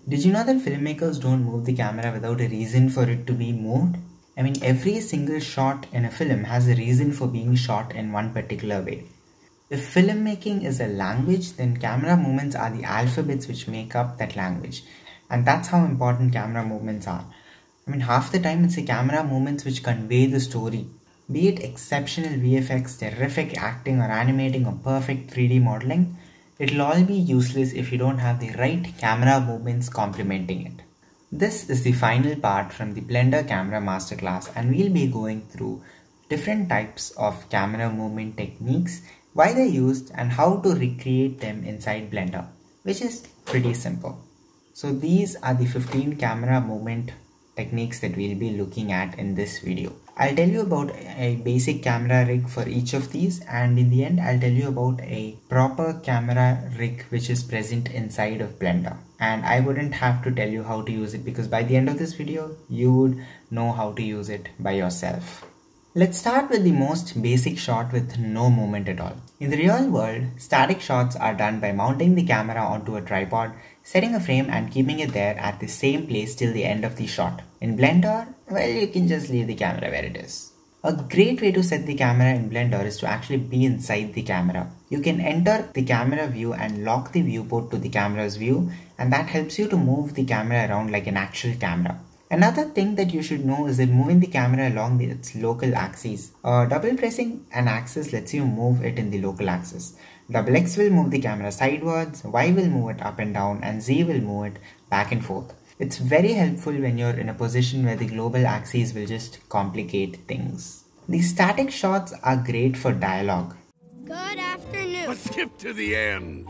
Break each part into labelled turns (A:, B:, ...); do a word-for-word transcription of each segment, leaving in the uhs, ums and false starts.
A: Did you know that filmmakers don't move the camera without a reason for it to be moved? I mean, every single shot in a film has a reason for being shot in one particular way. If filmmaking is a language, then camera movements are the alphabets which make up that language. And that's how important camera movements are. I mean, half the time it's the camera movements which convey the story. Be it exceptional V F X, terrific acting, or animating, or perfect three D modeling, it'll all be useless if you don't have the right camera movements complementing it. This is the final part from the Blender Camera Masterclass, and we'll be going through different types of camera movement techniques, why they're used, and how to recreate them inside Blender, which is pretty simple. So these are the fifteen camera movement techniques that we'll be looking at in this video. I'll tell you about a basic camera rig for each of these, and in the end I'll tell you about a proper camera rig which is present inside of Blender. And I wouldn't have to tell you how to use it, because by the end of this video you would know how to use it by yourself. Let's start with the most basic shot with no movement at all. In the real world, static shots are done by mounting the camera onto a tripod, setting a frame and keeping it there at the same place till the end of the shot. In Blender, well, you can just leave the camera where it is. A great way to set the camera in Blender is to actually be inside the camera. You can enter the camera view and lock the viewport to the camera's view, and that helps you to move the camera around like an actual camera. Another thing that you should know is that moving the camera along the, its local axes. Uh, double pressing an axis lets you move it in the local axis. Double X will move the camera sidewards, Y will move it up and down, and Z will move it back and forth. It's very helpful when you're in a position where the global axes will just complicate things. The static shots are great for dialogue.
B: Good afternoon.
C: Let's skip to the end.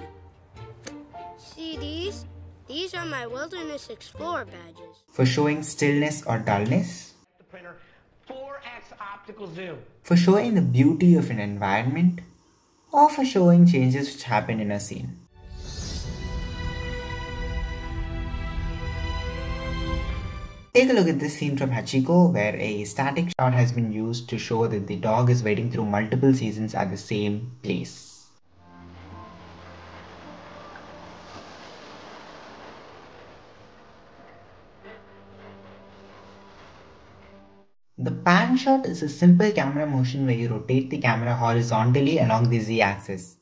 B: See these? These are my Wilderness Explorer badges.
A: For showing stillness or dullness.
D: The printer, four X optical zoom.
A: For showing the beauty of an environment. Or for showing changes which happen in a scene. Take a look at this scene from Hachiko, where a static shot has been used to show that the dog is wading through multiple seasons at the same place. The pan shot is a simple camera motion where you rotate the camera horizontally along the Z-axis.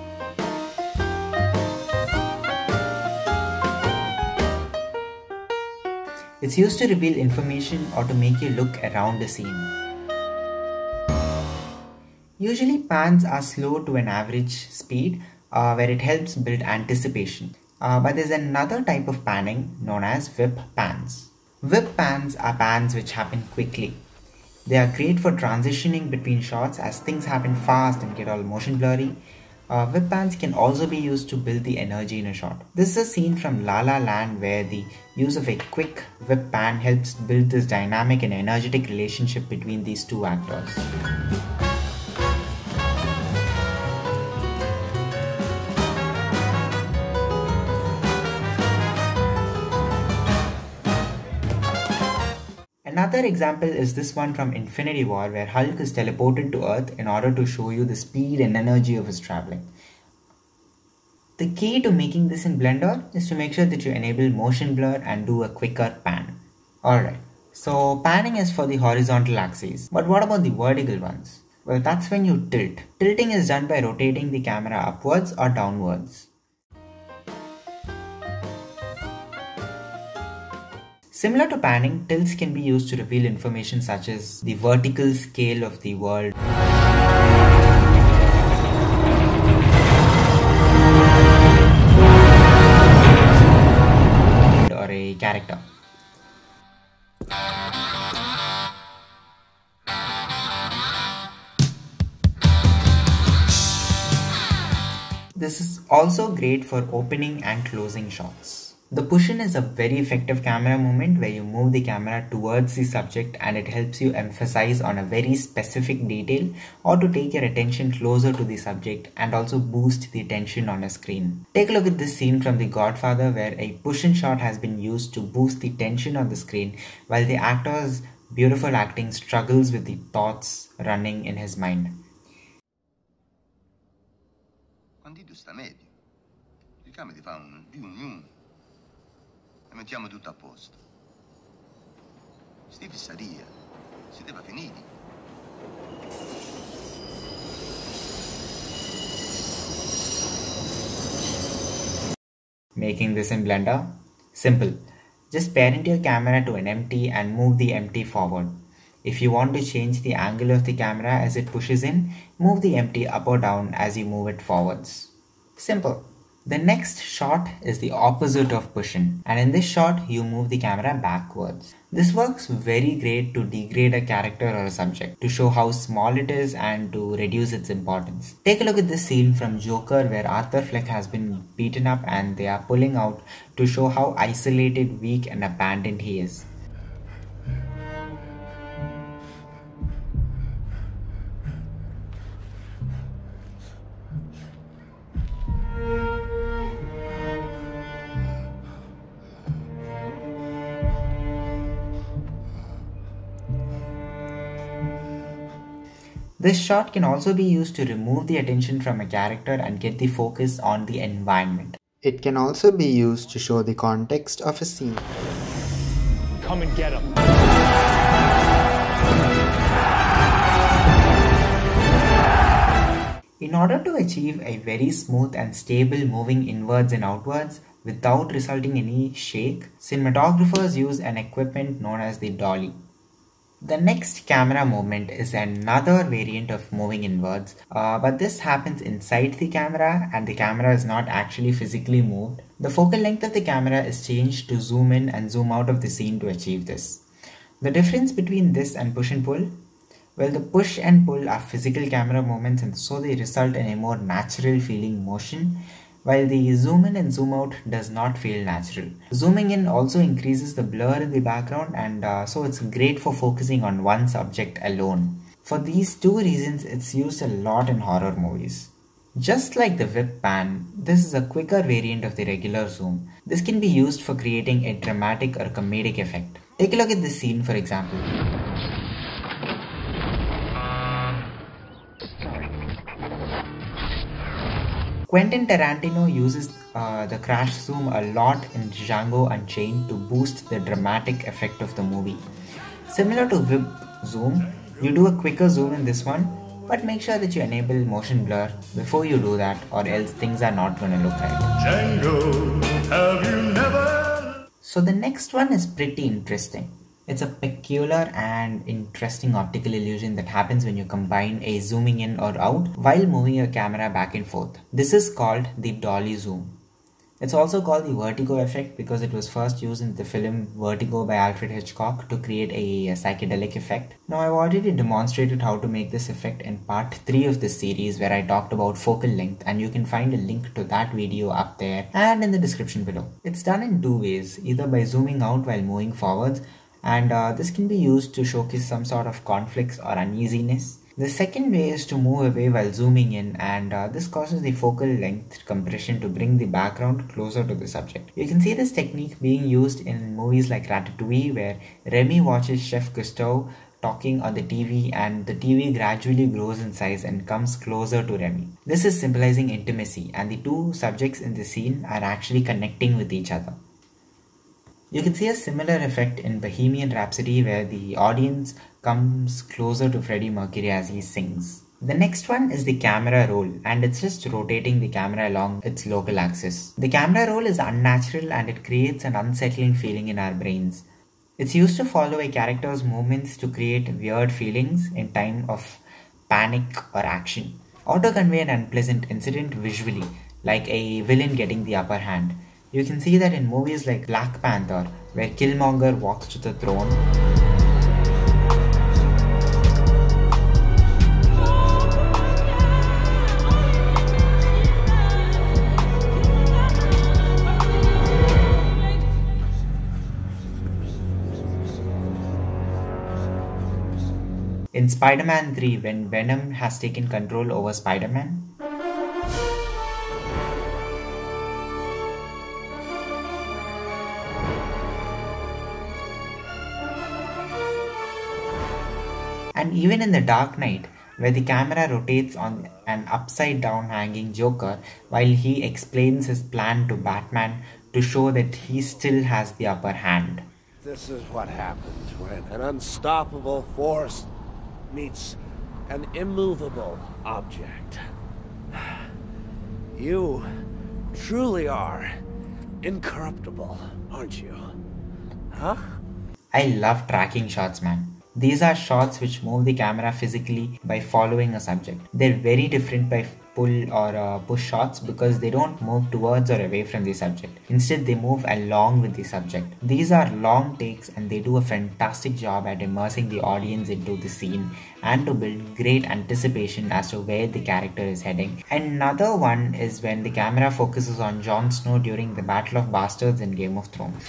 A: It's used to reveal information or to make you look around a scene. Usually pans are slow to an average speed, uh, where it helps build anticipation. Uh, but there's another type of panning known as whip pans. Whip pans are pans which happen quickly. They are great for transitioning between shots as things happen fast and get all motion blurry. Uh, whip pans can also be used to build the energy in a shot. This is a scene from La La Land where the use of a quick whip pan helps build this dynamic and energetic relationship between these two actors. Another example is this one from Infinity War, where Hulk is teleported to Earth in order to show you the speed and energy of his traveling. The key to making this in Blender is to make sure that you enable motion blur and do a quicker pan. Alright, so panning is for the horizontal axes, but what about the vertical ones? Well, that's when you tilt. Tilting is done by rotating the camera upwards or downwards. Similar to panning, tilts can be used to reveal information such as the vertical scale of the world or a character. This is also great for opening and closing shots. The push-in is a very effective camera movement where you move the camera towards the subject, and it helps you emphasize on a very specific detail or to take your attention closer to the subject and also boost the tension on a screen. Take a look at this scene from The Godfather, where a push-in shot has been used to boost the tension on the screen while the actor's beautiful acting struggles with the thoughts running in his mind.
E: Quando sta medio, il camera ti fa un di un
C: mettiamo tutto a posto. Sti fissaria, siete finiti.
A: Making this in Blender? Simple. Just parent your camera to an empty and move the empty forward. If you want to change the angle of the camera as it pushes in, move the empty up or down as you move it forwards. Simple. The next shot is the opposite of push-in, and in this shot you move the camera backwards. This works very great to degrade a character or a subject, to show how small it is and to reduce its importance. Take a look at this scene from Joker where Arthur Fleck has been beaten up and they are pulling out to show how isolated, weak and abandoned he is. This shot can also be used to remove the attention from a character and get the focus on the environment.
E: It can also be used to show the context of a scene.
D: Come and get him.
A: In order to achieve a very smooth and stable moving inwards and outwards without resulting in any shake, cinematographers use an equipment known as the Dolly. The next camera movement is another variant of moving inwards, uh, but this happens inside the camera and the camera is not actually physically moved. The focal length of the camera is changed to zoom in and zoom out of the scene to achieve this. The difference between this and push and pull? Well, the push and pull are physical camera movements and so they result in a more natural feeling motion, while the zoom in and zoom out does not feel natural. Zooming in also increases the blur in the background and uh, so it's great for focusing on one subject alone. For these two reasons, it's used a lot in horror movies. Just like the whip pan, this is a quicker variant of the regular zoom. This can be used for creating a dramatic or comedic effect. Take a look at this scene for example. Quentin Tarantino uses uh, the crash zoom a lot in Django Unchained to boost the dramatic effect of the movie. Similar to whip zoom, you do a quicker zoom in this one, but make sure that you enable motion blur before you do that or else things are not going to look right.
F: Django, have you never...
A: So the next one is pretty interesting. It's a peculiar and interesting optical illusion that happens when you combine a zooming in or out while moving your camera back and forth. This is called the dolly zoom. It's also called the vertigo effect because it was first used in the film Vertigo by Alfred Hitchcock to create a psychedelic effect. Now I've already demonstrated how to make this effect in part three of this series where I talked about focal length, and you can find a link to that video up there and in the description below. It's done in two ways, either by zooming out while moving forwards, and uh, this can be used to showcase some sort of conflicts or uneasiness. The second way is to move away while zooming in, and uh, this causes the focal length compression to bring the background closer to the subject. You can see this technique being used in movies like Ratatouille, where Remy watches Chef Gusteau talking on the T V and the T V gradually grows in size and comes closer to Remy. This is symbolizing intimacy, and the two subjects in the scene are actually connecting with each other. You can see a similar effect in Bohemian Rhapsody where the audience comes closer to Freddie Mercury as he sings. The next one is the camera roll, and it's just rotating the camera along its local axis. The camera roll is unnatural and it creates an unsettling feeling in our brains. It's used to follow a character's movements to create weird feelings in time of panic or action, or to convey an unpleasant incident visually, like a villain getting the upper hand. You can see that in movies like Black Panther, where Killmonger walks to the throne. In Spider-Man three, when Venom has taken control over Spider-Man. And even in The Dark Knight, where the camera rotates on an upside down hanging Joker while he explains his plan to Batman to show that he still has the upper hand.
G: This is what happens when an unstoppable force meets an immovable object. You truly are incorruptible, aren't you? Huh?
A: I love tracking shots, man. These are shots which move the camera physically by following a subject. They're very different by pull or uh, push shots because they don't move towards or away from the subject. Instead, they move along with the subject. These are long takes and they do a fantastic job at immersing the audience into the scene and to build great anticipation as to where the character is heading. Another one is when the camera focuses on Jon Snow during the Battle of Bastards in Game of Thrones.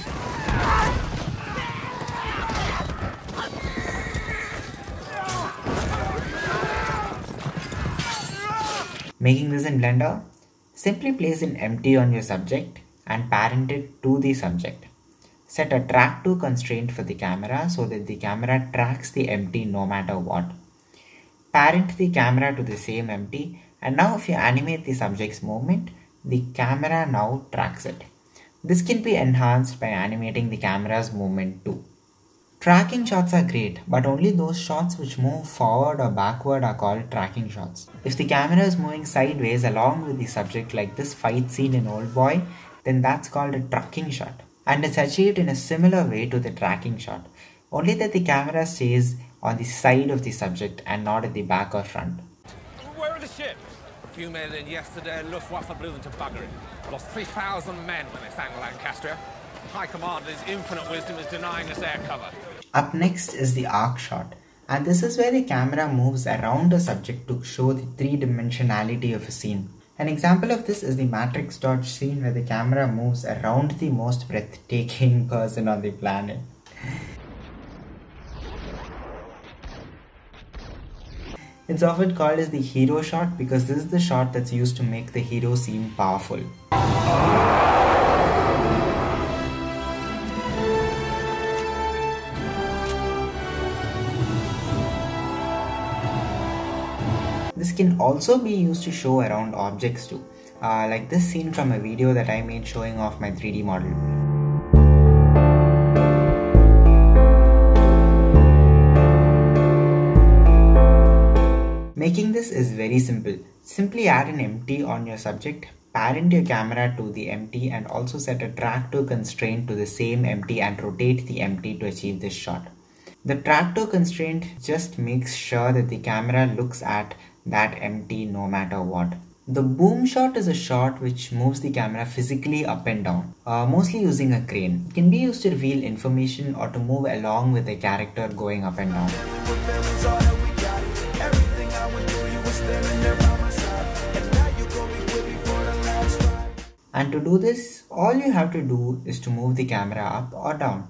A: Making this in Blender, simply place an empty on your subject and parent it to the subject. Set a track to constraint for the camera so that the camera tracks the empty no matter what. Parent the camera to the same empty, and now if you animate the subject's movement, the camera now tracks it. This can be enhanced by animating the camera's movement too. Tracking shots are great, but only those shots which move forward or backward are called tracking shots. If the camera is moving sideways along with the subject like this fight scene in Old Boy, then that's called a trucking shot. And it's achieved in a similar way to the tracking shot, only that the camera stays on the side of the subject and not at the back or front.
H: Where are the ships? A few men in yesterday, Luftwaffe blew them to buggering. Lost three thousand men when they sank Lancaster. High Command, in his infinite wisdom, is denying us air cover.
A: Up next is the arc shot, and this is where the camera moves around a subject to show the three-dimensionality of a scene. An example of this is the Matrix Dodge scene where the camera moves around the most breathtaking person on the planet. It's often called as the hero shot because this is the shot that's used to make the hero seem powerful. This can also be used to show around objects too, uh, like this scene from a video that I made showing off my three D model. Making this is very simple. Simply add an empty on your subject, parent your camera to the empty and also set a track to constraint to the same empty and rotate the empty to achieve this shot. The track to constraint just makes sure that the camera looks at that empty no matter what. The boom shot is a shot which moves the camera physically up and down, uh, mostly using a crane. It can be used to reveal information or to move along with the character going up and down. And to do this, all you have to do is to move the camera up or down.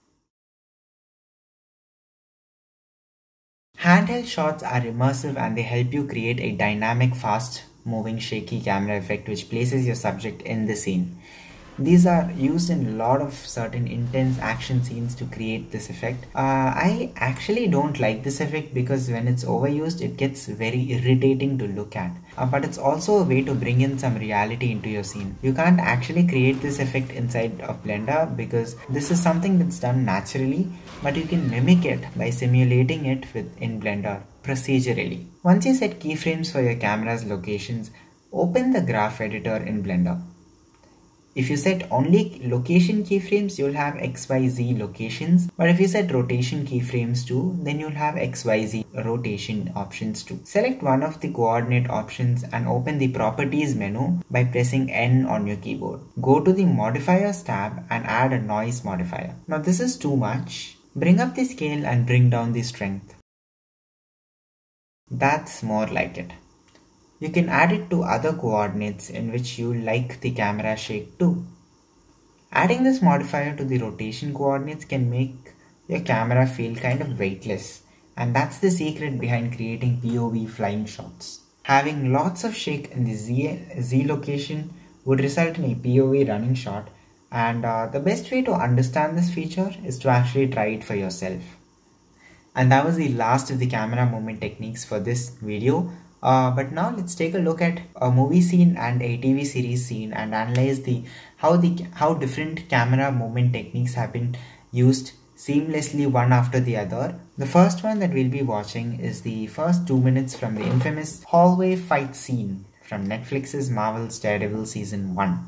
A: Handheld shots are immersive and they help you create a dynamic, fast-moving, shaky camera effect which places your subject in the scene. These are used in a lot of certain intense action scenes to create this effect. Uh, I actually don't like this effect because when it's overused, it gets very irritating to look at. Uh, but it's also a way to bring in some reality into your scene. You can't actually create this effect inside of Blender because this is something that's done naturally, but you can mimic it by simulating it within Blender procedurally. Once you set keyframes for your camera's locations, open the graph editor in Blender. If you set only location keyframes, you'll have X Y Z locations. But if you set rotation keyframes too, then you'll have X Y Z rotation options too. Select one of the coordinate options and open the Properties menu by pressing N on your keyboard. Go to the Modifiers tab and add a noise modifier. Now this is too much. Bring up the scale and bring down the strength. That's more like it. You can add it to other coordinates in which you like the camera shake too. Adding this modifier to the rotation coordinates can make your camera feel kind of weightless, and that's the secret behind creating P O V flying shots. Having lots of shake in the Z, Z location would result in a P O V running shot, and uh, the best way to understand this feature is to actually try it for yourself. And that was the last of the camera movement techniques for this video. Uh, but now let's take a look at a movie scene and a T V series scene and analyze the how the how different camera movement techniques have been used seamlessly one after the other. The first one that we'll be watching is the first two minutes from the infamous hallway fight scene from Netflix's Marvel's Daredevil Season one.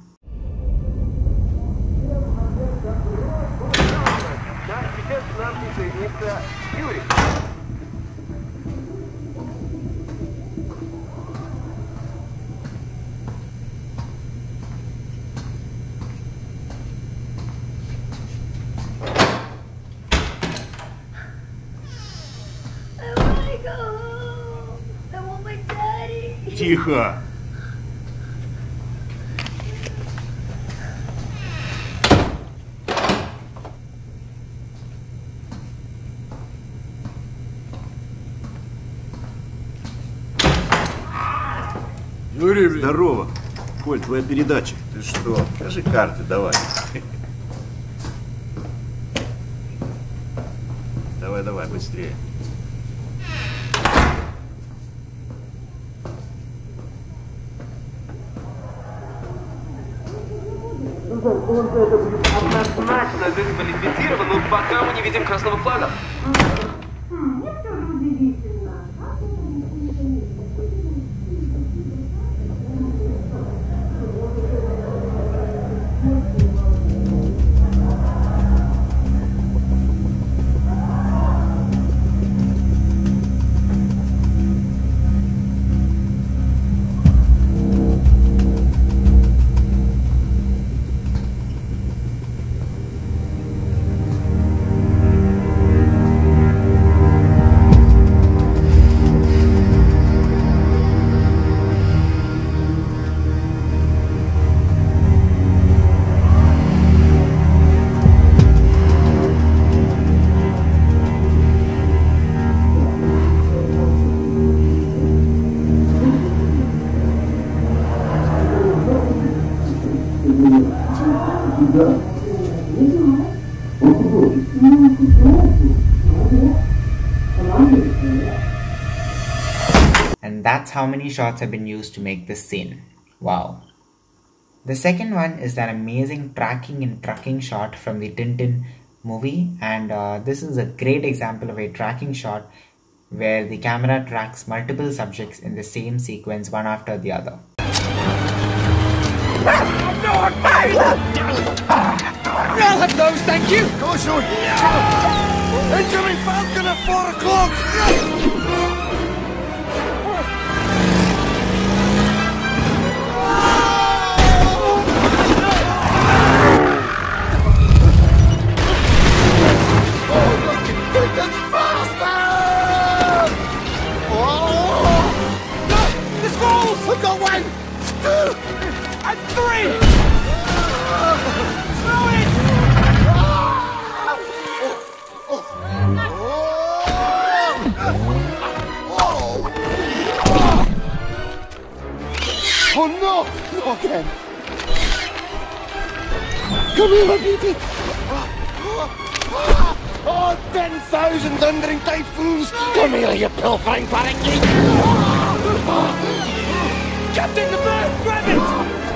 F: Тихо! Юрий, здорово. Коль, твоя передача. Ты что? Покажи карты, давай. Давай, давай, быстрее.
I: Однозначно дисквалифицирован, но пока мы не видим красного флага.
A: And that's how many shots have been used to make this scene. Wow. The second one is that amazing tracking and trucking shot from the TinTin movie, and uh, this is a great example of a tracking shot where the camera tracks multiple subjects in the same sequence one after the other.
I: I'll have those, thank you!
G: Go on, Sean! Incoming Falcon at four o'clock!
I: I've got one! Two! And three! Throw it!
G: Oh no! Not again! Come here, my beauty! Oh, ten thousand thundering typhoons! Come here, you pilfering parakeet!
I: Captain, the bird! Grab it!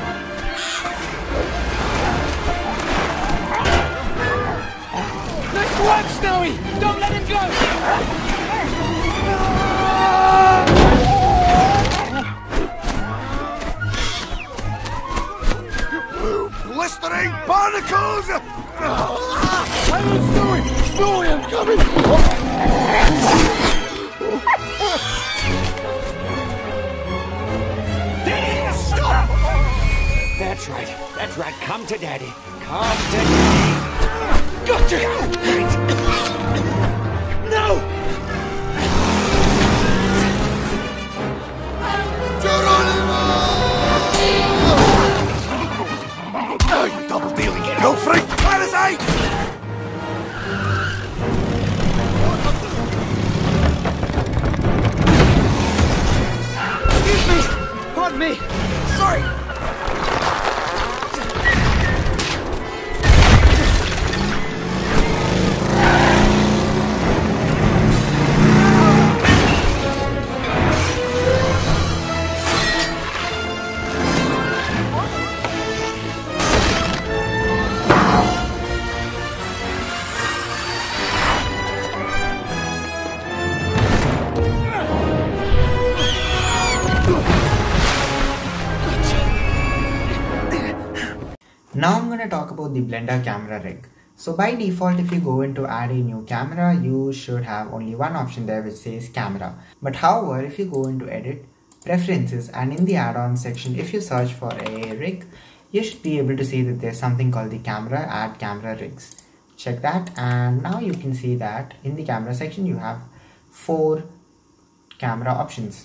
I: Nice work, Snowy! Don't let him go!
G: Blue blistering barnacles! I was Snowy! Snowy, I'm coming!
I: That's right. That's right. Come to Daddy. Come to Daddy. Gotcha! No!
G: Geronimo! Oh, you double dealing. Go free! Parasite!
I: Excuse me! Pardon me! Sorry!
A: talk about the Blender Camera rig. So by default, if you go into add a new camera, you should have only one option there which says camera. But however, if you go into edit, preferences, and in the add-on section, if you search for a rig, you should be able to see that there's something called the camera, add camera rigs. Check that, and now you can see that in the camera section you have four camera options.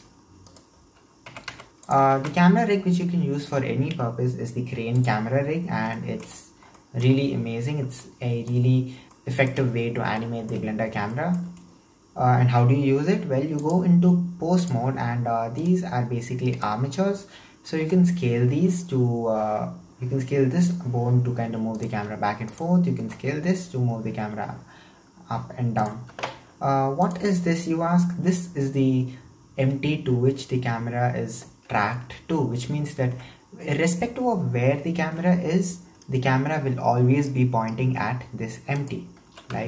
A: Uh, the camera rig which you can use for any purpose is the crane camera rig, and it's really amazing. It's a really effective way to animate the Blender camera. Uh, and how do you use it? Well, you go into post mode, and uh, these are basically armatures. So you can scale these to uh, you can scale this bone to kind of move the camera back and forth. You can scale this to move the camera up and down. Uh, what is this, you ask? This is the empty to which the camera is tracked to, which means that irrespective of where the camera is, the camera will always be pointing at this empty, like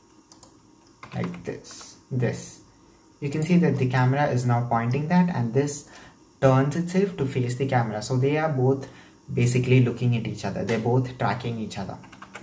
A: like this this you can see that the camera is now pointing that, and this turns itself to face the camera. So they are both basically looking at each other, they're both tracking each other.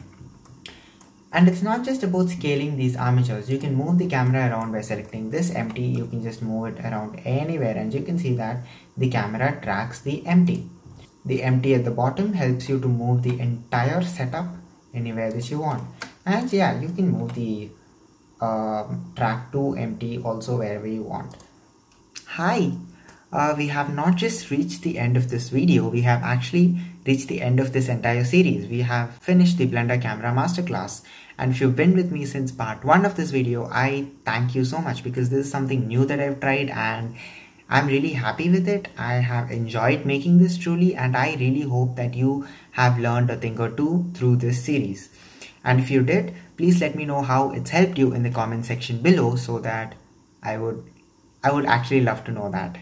A: And it's not just about scaling these armatures. You can move the camera around by selecting this empty. You can just move it around anywhere, and you can see that the camera tracks the empty. The empty at the bottom helps you to move the entire setup anywhere that you want. And yeah, you can move the uh, track to empty also wherever you want. Hi, uh, we have not just reached the end of this video, we have actually reached the end of this entire series. We have finished the Blender Camera Masterclass. And if you've been with me since part one of this video, I thank you so much, because this is something new that I've tried and I'm really happy with it. I have enjoyed making this truly, and I really hope that you have learned a thing or two through this series. And if you did, please let me know how it's helped you in the comment section below, so that I would I would actually love to know that.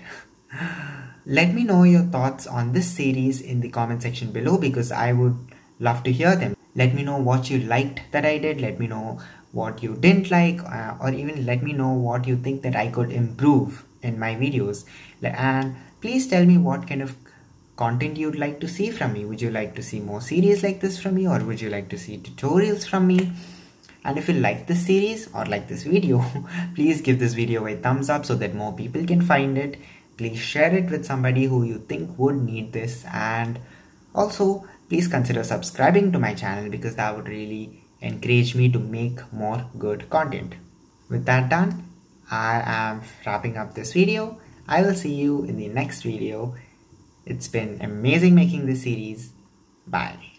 A: Let me know your thoughts on this series in the comment section below, because I would love to hear them. Let me know what you liked that I did, let me know what you didn't like, uh, or even let me know what you think that I could improve in my videos. And please tell me what kind of content you'd like to see from me. Would you like to see more series like this from me, or would you like to see tutorials from me? And if you like this series or like this video, please give this video a thumbs up so that more people can find it. Please share it with somebody who you think would need this, and also please consider subscribing to my channel, because that would really encourage me to make more good content. With that done, I am wrapping up this video. I will see you in the next video. It's been amazing making this series. Bye.